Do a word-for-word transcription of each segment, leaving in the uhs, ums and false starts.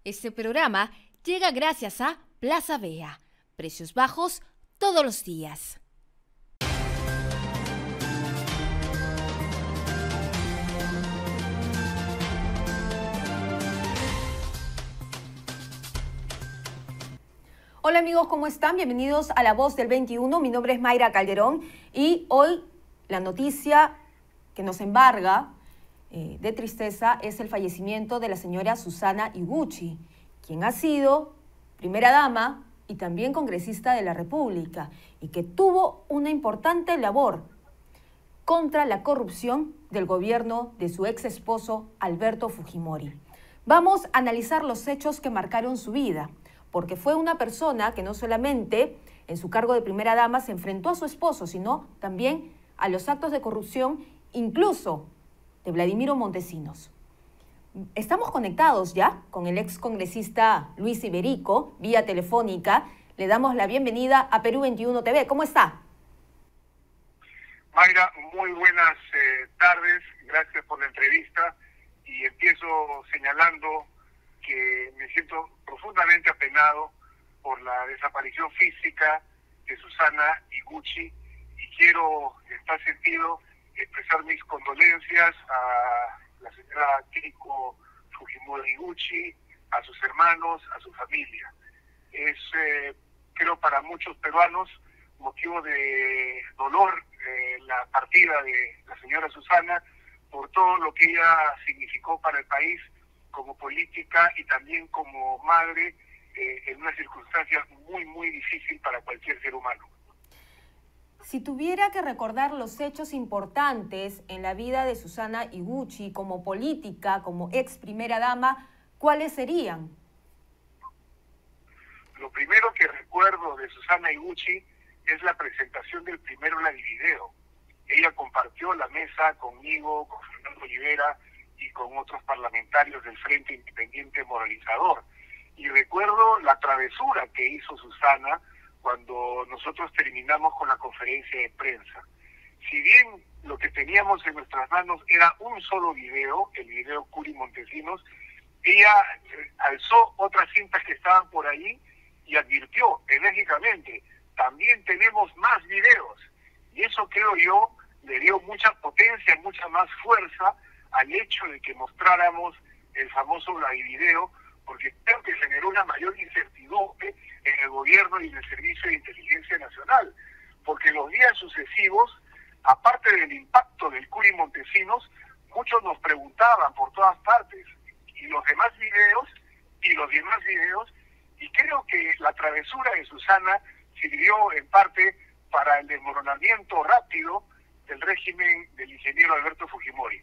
Este programa llega gracias a Plaza Vea. Precios bajos todos los días. Hola amigos, ¿cómo están? Bienvenidos a La Voz del veintiuno. Mi nombre es Mayra Calderón y hoy la noticia que nos embarga eh, de tristeza es el fallecimiento de la señora Susana Higuchi, quien ha sido primera dama y también congresista de la República y que tuvo una importante labor contra la corrupción del gobierno de su ex esposo Alberto Fujimori. Vamos a analizar los hechos que marcaron su vida, porque fue una persona que no solamente en su cargo de primera dama se enfrentó a su esposo, sino también a los actos de corrupción, incluso de Vladimiro Montesinos. Estamos conectados ya con el ex congresista Luis Iberico, vía telefónica. Le damos la bienvenida a Perú veintiuno T V. ¿Cómo está? Mayra, muy buenas eh, tardes. Gracias por la entrevista. Y empiezo señalando que me siento profundamente apenado por la desaparición física de Susana Higuchi y quiero, en tal sentido, expresar mis condolencias a la señora Keiko Fujimori Higuchi, a sus hermanos, a su familia. Es, eh, creo, para muchos peruanos motivo de dolor eh, la partida de la señora Susana por todo lo que ella significó para el país como política y también como madre eh, en una circunstancia muy, muy difícil para cualquier ser humano. Si tuviera que recordar los hechos importantes en la vida de Susana Higuchi como política, como ex primera dama, ¿cuáles serían? Lo primero que recuerdo de Susana Higuchi es la presentación del primer Vladivideo. Ella compartió la mesa conmigo, con Fernando Olivera y con otros parlamentarios del Frente Independiente Moralizador. Y recuerdo la travesura que hizo Susana cuando nosotros terminamos con la conferencia de prensa. Si bien lo que teníamos en nuestras manos era un solo video, el video Curi Montesinos, ella alzó otras cintas que estaban por ahí y advirtió enérgicamente, también tenemos más videos. Y eso, creo yo, le dio mucha potencia, mucha más fuerza al hecho de que mostráramos el famoso Vladivideo, porque creo que generó una mayor incertidumbre en el gobierno y en el Servicio de Inteligencia Nacional, porque en los días sucesivos, aparte del impacto del Curi Montesinos, muchos nos preguntaban por todas partes, y los demás videos, y los demás videos, y creo que la travesura de Susana sirvió en parte para el desmoronamiento rápido del régimen del ingeniero Alberto Fujimori.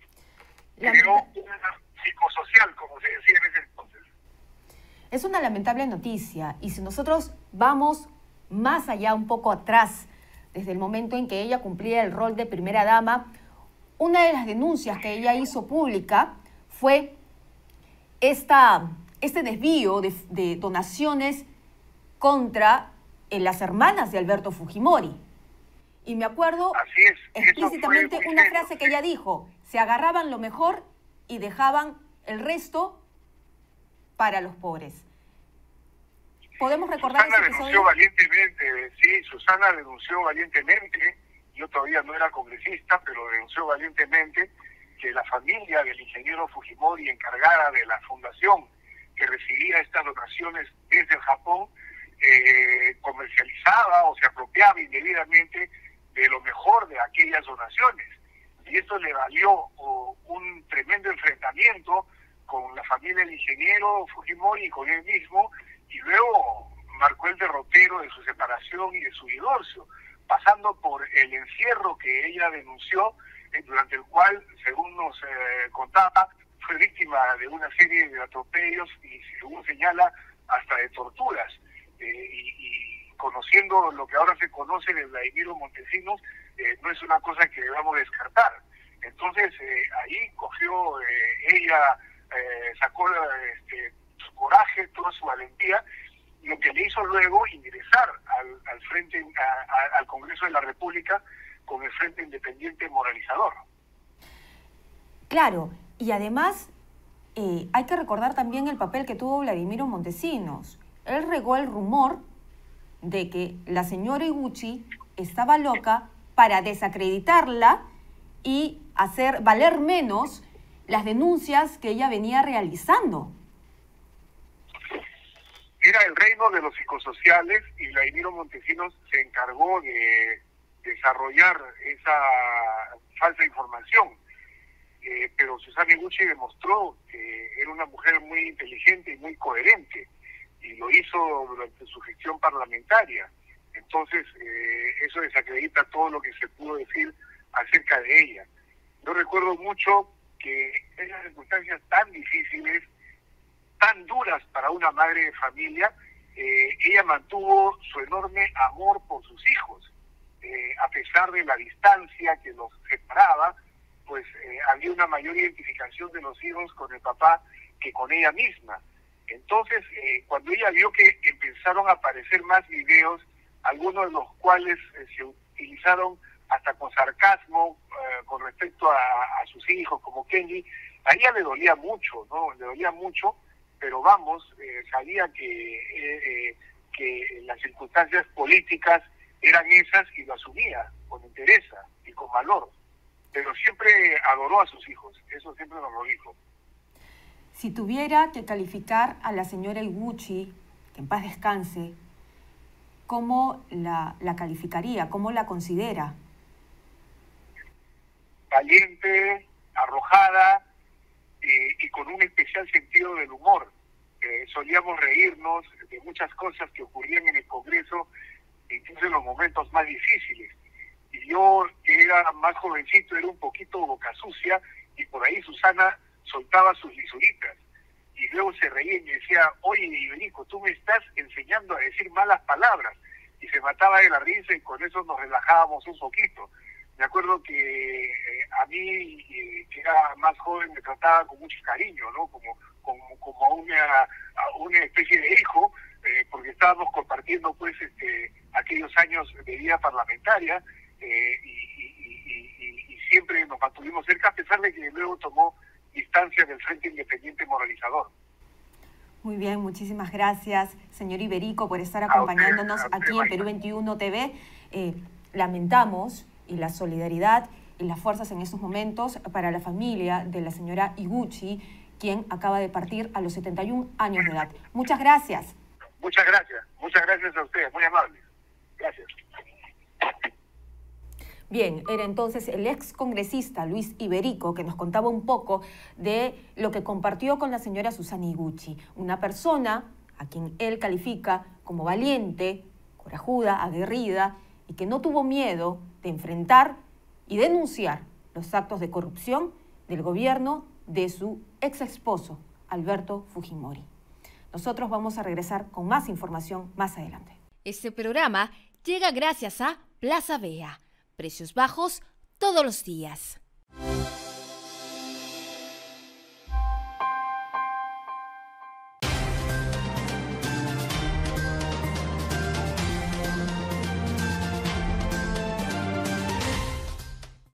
Creó una psicosocial, como se decía en ese entonces. Es una lamentable noticia, y si nosotros vamos más allá, un poco atrás, desde el momento en que ella cumplía el rol de primera dama, una de las denuncias que ella hizo pública fue esta, este desvío de, de donaciones contra eh, las hermanas de Alberto Fujimori. Y me acuerdo Así es, explícitamente una serio, frase que ella dijo: se agarraban lo mejor y dejaban el resto para los pobres. ¿Podemos recordar Susana ese denunció episodio? valientemente, sí, Susana denunció valientemente, yo todavía no era congresista, pero denunció valientemente que la familia del ingeniero Fujimori, encargada de la fundación que recibía estas donaciones desde el Japón, eh, comercializaba o se apropiaba indebidamente de lo mejor de aquellas donaciones. Y esto le valió oh, un tremendo enfrentamiento con la familia del ingeniero Fujimori y con él mismo, y luego marcó el derrotero de su separación y de su divorcio, pasando por el encierro que ella denunció, eh, durante el cual, según nos eh, contaba, fue víctima de una serie de atropellos y, según señala, hasta de torturas. Eh, y, y conociendo lo que ahora se conoce de Vladimiro Montesinos, eh, no es una cosa que debamos descartar. Entonces, eh, ahí cogió eh, ella, eh, sacó este, su coraje, toda su valentía, lo que le hizo luego ingresar al, al frente, a, a, al Congreso de la República con el Frente Independiente Moralizador. Claro, y además eh, hay que recordar también el papel que tuvo Vladimiro Montesinos. Él regó el rumor de que la señora Iguchi estaba loca para desacreditarla y hacer valer menos las denuncias que ella venía realizando. Era el reino de los psicosociales y Vladimiro Montesinos se encargó de desarrollar esa falsa información. Eh, pero Susana Iguchi demostró que era una mujer muy inteligente y muy coherente, y lo hizo durante su gestión parlamentaria. Entonces, eh, eso desacredita todo lo que se pudo decir acerca de ella. Yo recuerdo mucho que en esas circunstancias tan difíciles, tan duras para una madre de familia, eh, ella mantuvo su enorme amor por sus hijos. Eh, a pesar de la distancia que los separaba, pues eh, había una mayor identificación de los hijos con el papá que con ella misma. Entonces, eh, cuando ella vio que empezaron a aparecer más videos, algunos de los cuales eh, se utilizaron hasta con sarcasmo eh, con respecto a, a sus hijos, como Kenji, a ella le dolía mucho, ¿no? Le dolía mucho, pero vamos, eh, sabía que, eh, eh, que las circunstancias políticas eran esas y lo asumía con entereza y con valor. Pero siempre adoró a sus hijos, eso siempre nos lo dijo. Si tuviera que calificar a la señora Iguchi, que en paz descanse, ¿cómo la, la calificaría? ¿Cómo la considera? Valiente, arrojada eh, y con un especial sentido del humor. Eh, solíamos reírnos de muchas cosas que ocurrían en el Congreso, incluso en los momentos más difíciles. Y yo, que era más jovencito, era un poquito boca sucia, y por ahí Susana soltaba sus lisuritas. Y luego se reía y me decía, oye, Iberico, tú me estás enseñando a decir malas palabras. Y se mataba de la risa y con eso nos relajábamos un poquito. Me acuerdo que eh, a mí, eh, que era más joven, me trataba con mucho cariño, ¿no? Como, como, como a una, a una especie de hijo, eh, porque estábamos compartiendo, pues, este, aquellos años de vida parlamentaria, eh, y, y, y, y, y siempre nos mantuvimos cerca, a pesar de que luego tomó distancia del Frente Independiente Moralizador. Muy bien, muchísimas gracias, señor Iberico, por estar acompañándonos a usted, a usted, aquí en Perú veintiuno T V. Eh, lamentamos y la solidaridad y las fuerzas en estos momentos para la familia de la señora Iguchi, quien acaba de partir a los setenta y un años de edad. Muchas gracias. Muchas gracias, muchas gracias a ustedes, muy amables. Gracias. Bien, era entonces el ex congresista Luis Iberico, que nos contaba un poco de lo que compartió con la señora Susana Iguchi, una persona a quien él califica como valiente, corajuda, aguerrida, y que no tuvo miedo de enfrentar y denunciar los actos de corrupción del gobierno de su ex esposo, Alberto Fujimori. Nosotros vamos a regresar con más información más adelante. Este programa llega gracias a Plaza Vea. Precios bajos todos los días.